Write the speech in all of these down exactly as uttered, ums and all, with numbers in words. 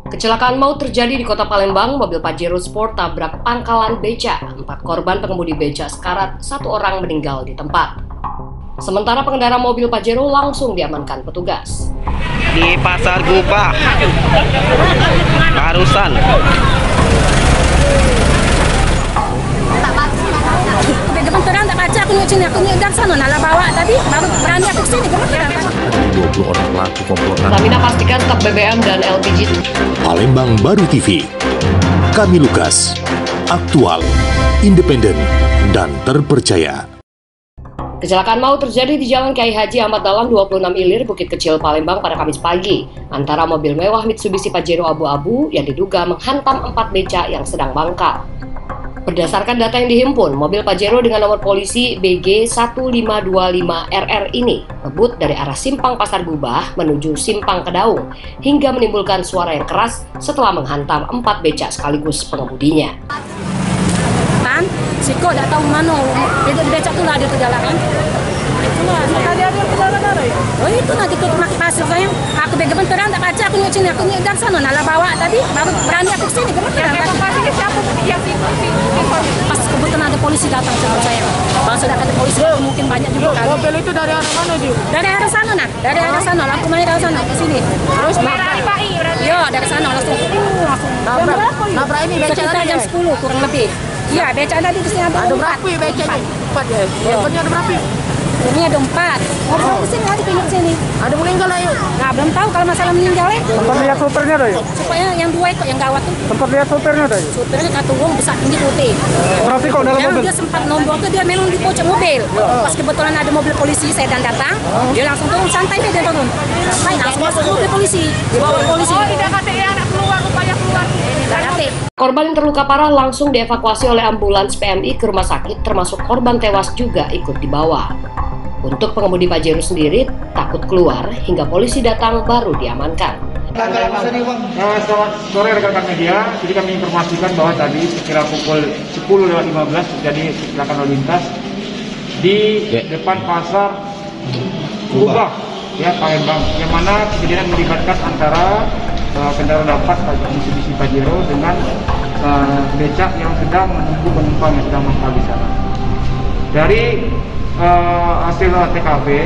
Kecelakaan maut terjadi di kota Palembang. Mobil Pajero Sport tabrak pangkalan beca. Empat korban pengemudi beca sekarat, satu orang meninggal di tempat. Sementara pengendara mobil Pajero langsung diamankan petugas. Di Pasar Gubah, Barusan. Kebetulan tak baca, aku nyuci sini, aku nyuci dari sana, nala bawa tadi, baru berani aku sini, kebetulan. dua puluh orang pelaku komplotan. Pertamina pastikan stok B B M dan L P G. Palembang Baru T V. Kami Lukas, aktual, independen, dan terpercaya. Kecelakaan maut terjadi di Jalan Kiai Haji Ahmad Dahlan dua puluh enam Ilir, Bukit Kecil, Palembang pada Kamis pagi antara mobil mewah Mitsubishi Pajero abu-abu yang diduga menghantam empat beca yang sedang mangkal. Berdasarkan data yang dihimpun, mobil Pajero dengan nomor polisi B G satu lima dua lima R R ini ngebut dari arah Simpang Pasar Gubah menuju Simpang Kedaung hingga menimbulkan suara yang keras setelah menghantam empat beca sekaligus pengemudinya. Kan, siko tak tahu mana, itu becak tu lah dia terjalan kan. Itulah, tadi ada terjalan ada ya. Oh itu nanti tutup maki pasir sayang. Aku begebenteran tak baca, aku nyuci sini, aku nyuci dari sana, nala bawa tadi, baru berani aku sini, kebetulan. Yang siapa yang pas kebetulan ada polisi datang sama saya. Kalau sudah ada polisi mungkin banyak juga kan. Mobil itu dari arah mana dia? Dari arah sana nah, dari arah sana langsung main dari sana ke sini. Terus nabrak. Yo dari sana langsung langsung. Nabrak. Nabrak ini beca sekitar jam sepuluh kurang lebih. Iya, beca tadi di sini ada. Ada berapa ya becanya? Empat ya. Korbannya ada berapa? Ini ada empat. Ngobrol di sini lagi pinggir sini. Ada meninggal lah yuk. Nah, belum tahu kalau masalah meninggal ya. Tempat lihat supirnya ada ya? Supaya yang dua itu yang gawat tuh. Tempat lihat supirnya ada ya? Supirnya kata uang besar tinggi putih. Berarti kok dalam Yang mobil? dia sempat nombor ke dia melong di pojok mobil. Pas kebetulan ada mobil polisi saya dan datang, dia langsung turun santai dia turun. Santai langsung masuk mobil polisi. Dibawa polisi. Oh, tidak kata dia anak keluar upaya keluar. Tidak kata. Korban yang terluka parah langsung dievakuasi oleh ambulans P M I ke rumah sakit, termasuk korban tewas juga ikut dibawa. Untuk pengemudi Pajero sendiri takut keluar hingga polisi datang baru diamankan. Selamat sore rekan-rekan media. Jadi kami informasikan bahwa tadi sekira pukul sepuluh lewat lima belas terjadi kecelakaan lalu lintas di depan pasar Gubah, ya Palembang, yang mana kejadian melibatkan antara uh, kendaraan dapat Mitsubishi Pajero dengan uh, becak yang sedang menunggu penumpang yang sedang mangkal di sana. Dari Uh, hasil T K P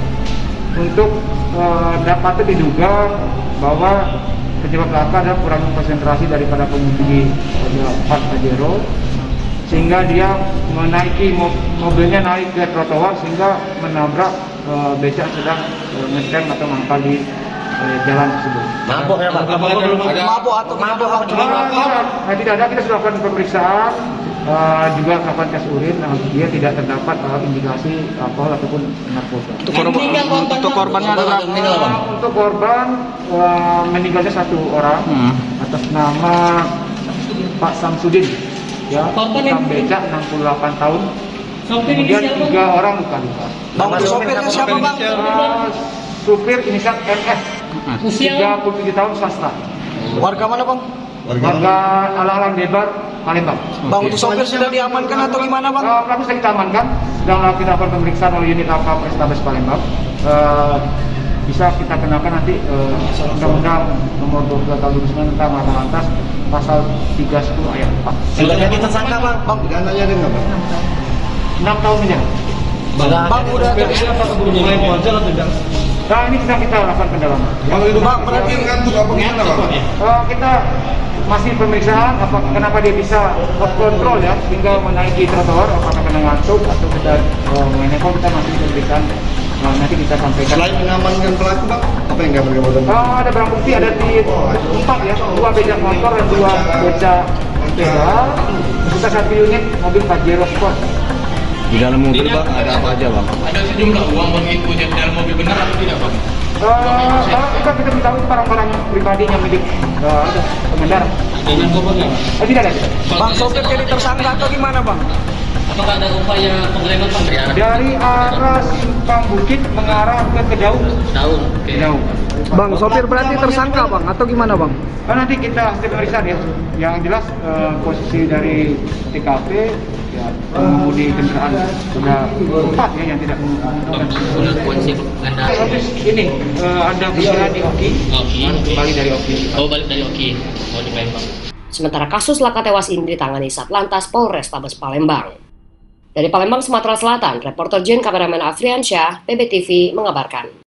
untuk uh, dapat diduga bahwa penyebab laka adalah kurang konsentrasi daripada pengemudi Pak Pajero, sehingga dia menaiki mobilnya naik ke trotoar sehingga menabrak uh, becak sedang uh, ngetem atau mangkal di uh, jalan tersebut. Mabuk ya Pak? Mabuk atau mabuk apa? Nah, tidak ada, kita sudah lakukan pemeriksaan. Uh, juga melakukan tes urin, uh, dia tidak terdapat uh, indikasi alkohol ataupun narkoba. Untuk korban, untuk korbannya ada berapa? Uh, untuk korban uh, meninggalnya satu orang hmm. atas nama Pak Samsudin, ya, tukang becak enam puluh delapan tahun. Kemudian tiga orang luka-luka. Bang, sopirnya siapa bang? Uh, supir inisial M F, tiga puluh tujuh tahun, swasta. Warga mana bang? Warga Alang-Alang Debar, Palembang. Bang, untuk sopir sudah diamankan atau gimana bang? Uh, kami sudah kita amankan, sedang kita lakukan pemeriksaan oleh unit Laka Polrestabes Palembang. Uh, bisa kita kenakan nanti uh, undang-undang nomor dua puluh tahun dua ribu sembilan tentang laka lantas pasal tiga sepuluh ayat empat. Sudah jadi tersangka bang? Bang, pidananya ada nggak bang? enam tahun penjara. Bang, bang udah jadi siapa kebunuhan wajar atau tidak? Nah, ini sedang kita lakukan pendalaman. Bang, itu bang berarti kan tuh apa gimana bang? Uh, kita masih pemeriksaan apa kenapa dia bisa kontrol ya hingga menaiki trotoar, apakah kena ngantuk atau kita uh, mengenai kita masih pemeriksaan, uh, nanti kita sampaikan. Selain mengamankan pelaku bang, apa yang kamu kemarin? Uh, ada barang bukti, ada di empat ya, dua becak motor dan dua becak sepeda, serta satu unit mobil Pajero Sport. Di dalam mobil bang ada apa aja bang? Ada sejumlah uang begitu di dalam mobil, benar atau tidak bang? Uh, kalau kita kita mengetahui barang-barang pribadinya milik uh, pengendara. Dengan korbannya? Oh, tidak ada. Bang, sopir jadi tersangka atau gimana bang? Apakah ada upaya penggerebekan Bang? Dari arah Simpang Bukit mengarah ke Kedaung. Daun. Oke. Kedaung. Bang, sopir berarti tersangka bang atau gimana bang? Nah, nanti kita hasil pemeriksaan ya. Yang jelas eh, posisi dari T K P ya, pengemudi kendaraan sudah empat ya yang tidak menggunakan. Kondisi pengendara. Habis ini eh, ada perjalanan di Oki. Oki. Kembali dari Oki. Oh, balik dari Oki. Oh, di Palembang. Sementara kasus laka tewas ini ditangani Satlantas Polrestabes Palembang. Dari Palembang, Sumatera Selatan, reporter Jen Kameramen Afriansyah, P B T V mengabarkan.